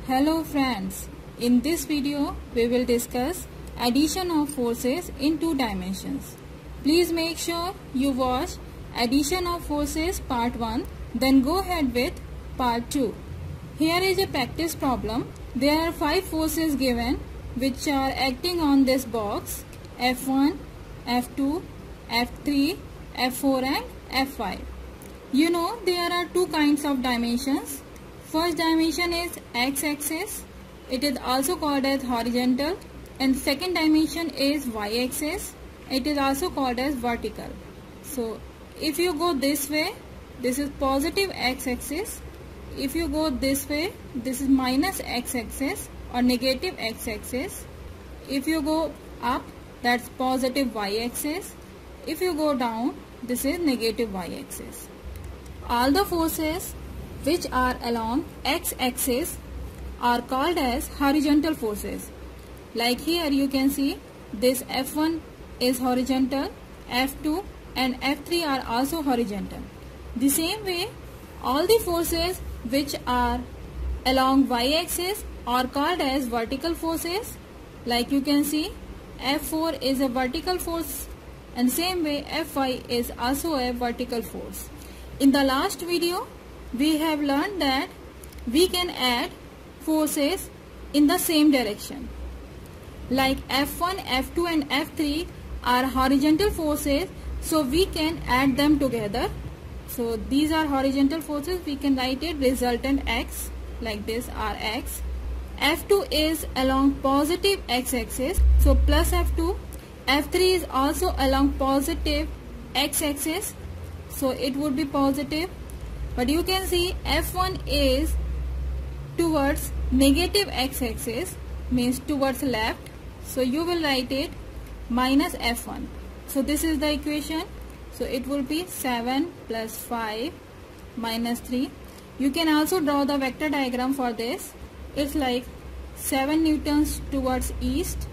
Hello friends, in this video we will discuss addition of forces in two dimensions. Please make sure you watch addition of forces part 1, then go ahead with part 2. Here is a practice problem. There are 5 forces given which are acting on this box: F1, F2, F3, F4 and F5. You know there are two kinds of dimensions. First dimension is x-axis. It is also called as horizontal, and second dimension is y-axis. It is also called as vertical. So if you go this way, this is positive x-axis. If you go this way, this is minus x-axis or negative x-axis. If you go up, that's positive y-axis. If you go down, this is negative y-axis. All the forces which are along x-axis are called as horizontal forces. Like here you can see this F1 is horizontal, F2 and F3 are also horizontal. The same way all the forces which are along y-axis are called as vertical forces. Like you can see F4 is a vertical force, and same way F5 is also a vertical force. In the last video we have learned that we can add forces in the same direction. Like F1, F2 and F3 are horizontal forces, so we can add them together. So these are horizontal forces. We can write it resultant X like this, Rx. F2 is along positive x-axis, so plus F2. F3 is also along positive x-axis, so it would be positive. But you can see F1 is towards negative x-axis, means towards left, so you will write it minus F1. So this is the equation. So it will be 7 plus 5 minus 3. You can also draw the vector diagram for this. It's like 7 newtons towards east,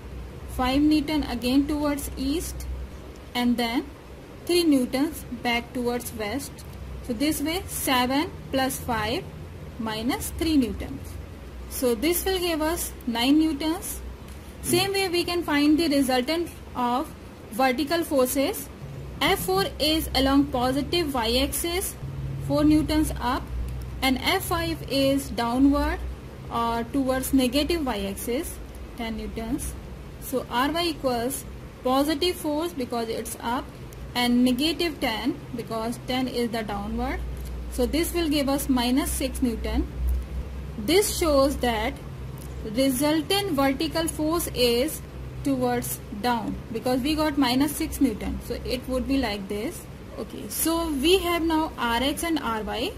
5 newton again towards east, and then 3 newtons back towards west. So this way 7 plus 5 minus 3 newtons. So this will give us 9 newtons. Same way we can find the resultant of vertical forces. F4 is along positive y-axis, 4 newtons up, and F5 is downward or towards negative y-axis, 10 newtons. So Ry equals positive force because it's up, and negative 10 because 10 is the downward. So this will give us minus 6 newton. This shows that resultant vertical force is towards down because we got minus 6 newton. So it would be like this. Okay, so we have now Rx and Ry.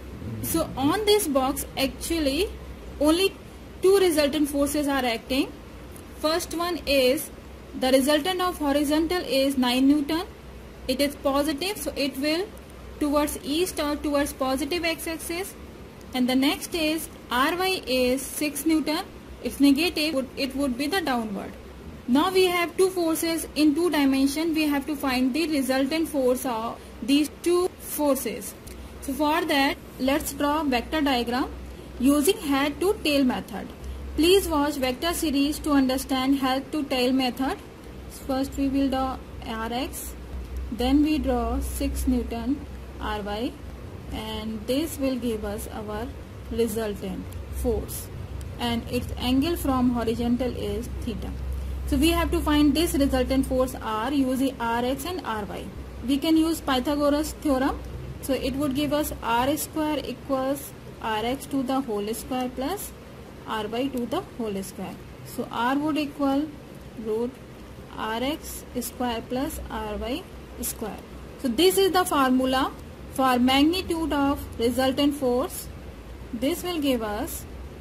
So on this box actually only two resultant forces are acting. First one is the resultant of horizontal is 9 newton. It is positive, so it will towards east or towards positive x-axis. And the next is Ry is 6 newton. It's negative, it would be the downward. Now we have two forces in two dimensions. We have to find the resultant force of these two forces. So for that, let's draw vector diagram using head to tail method. Please watch vector series to understand head to tail method. First we will draw Rx. Then we draw 6 newton Ry, and this will give us our resultant force, and its angle from horizontal is theta. So we have to find this resultant force R using Rx and Ry. We can use Pythagoras theorem. So it would give us R square equals Rx to the whole square plus Ry to the whole square. So R would equal root Rx square plus Ry square. So this is the formula for magnitude of resultant force. This will give us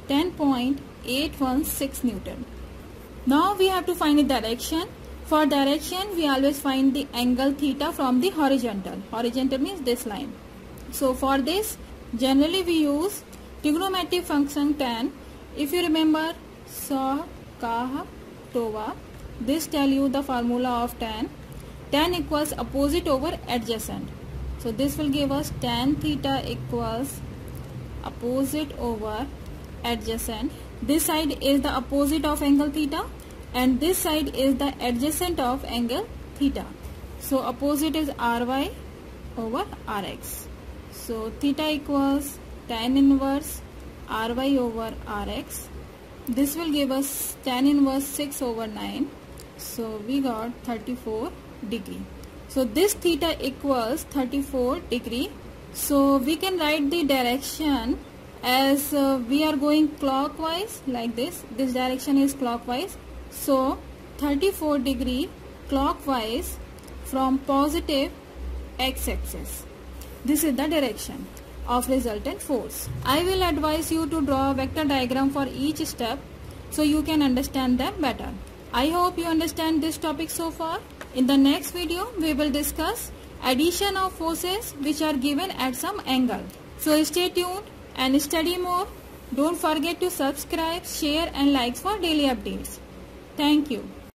10.816 newton. Now we have to find the direction. For direction we always find the angle theta from the horizontal. Horizontal means this line. So for this generally we use trigonometric function tan. If you remember saw, kah, tova, this tell you the formula of tan. Tan equals opposite over adjacent. So this will give us tan theta equals opposite over adjacent. this side is the opposite of angle theta and this side is the adjacent of angle theta. So opposite is Ry over Rx. So theta equals tan inverse Ry over Rx. This will give us tan inverse 6 over 9. So we got 34 degree. So this theta equals 34 degree. So we can write the direction as we are going clockwise like this. This direction is clockwise. So 34 degree clockwise from positive x-axis. This is the direction of resultant force. I will advise you to draw a vector diagram for each step so you can understand them better. I hope you understand this topic so far. In the next video, we will discuss addition of forces which are given at some angle. So stay tuned and study more. Don't forget to subscribe, share and like for daily updates. Thank you.